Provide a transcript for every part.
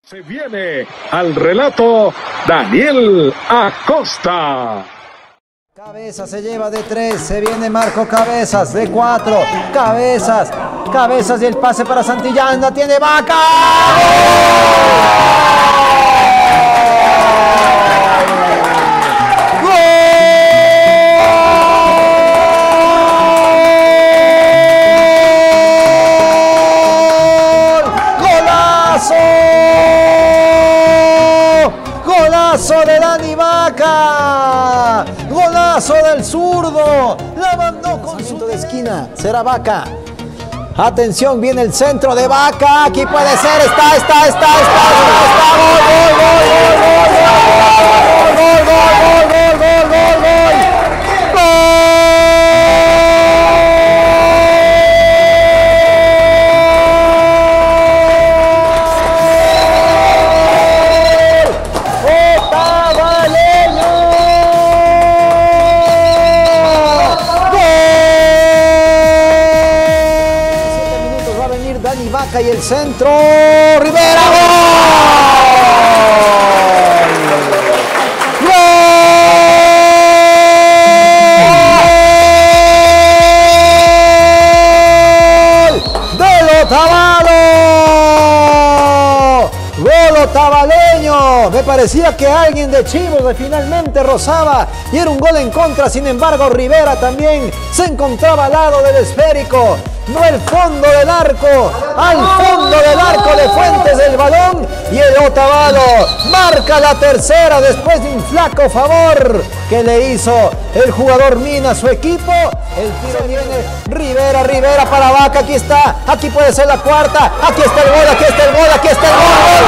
Se viene al relato Daniel Acosta. Cabezas se lleva de 3, se viene Marco Cabezas de 4, Cabezas y el pase para Santillán, la tiene Vaca. ¡Golazo de Dani Vaca! ¡Golazo del zurdo! La mandó con su de esquina. Será Vaca. Atención, viene el centro de Vaca. Aquí puede ser. Está. Dani Vaca y el centro, Rivera, ¡gol! ¡Gol! ¡Del Otavalo! ¡Gol otavaleño! Me parecía que alguien de Chivos finalmente rozaba y era un gol en contra, sin embargo Rivera también se encontraba al lado del esférico. No el fondo del arco, al fondo del arco de Fuentes del balón y el Otavalo marca la tercera después de un flaco favor que le hizo el jugador Mina a su equipo. El tiro viene, Rivera para Vaca, aquí está, aquí puede ser la cuarta, aquí está el gol, aquí está el gol, aquí está el gol,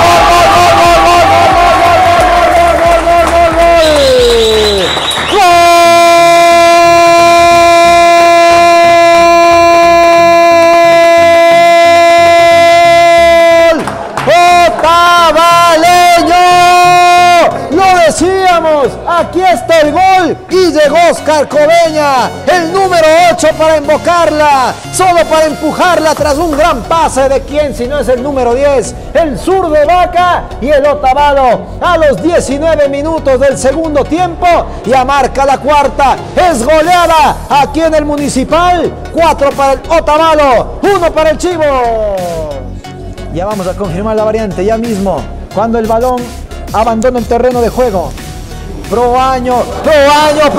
aquí está el gol y llegó Oscar Cobeña, el número 8 para invocarla, solo para empujarla tras un gran pase de quien si no es el número 10, el zurdo Vaca y el Otavalo a los 19 minutos del segundo tiempo ya marca la cuarta, es goleada aquí en el Municipal, 4 para el Otavalo, 1 para el Chivo. Ya vamos a confirmar la variante ya mismo, cuando el balón abandona el terreno de juego. Proaño, ¡golazo!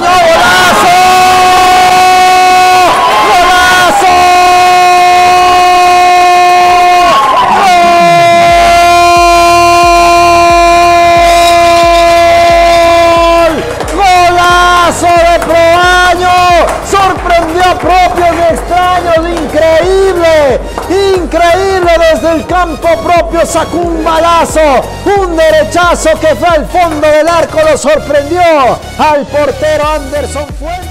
¡Golazo! ¡Gol! ¡Golazo de Proaño! Sorprendió a propios y extraños, increíble desde el campo propio, sacó un balazo, un derechazo que fue al fondo del arco, lo sorprendió al portero Anderson Fuentes.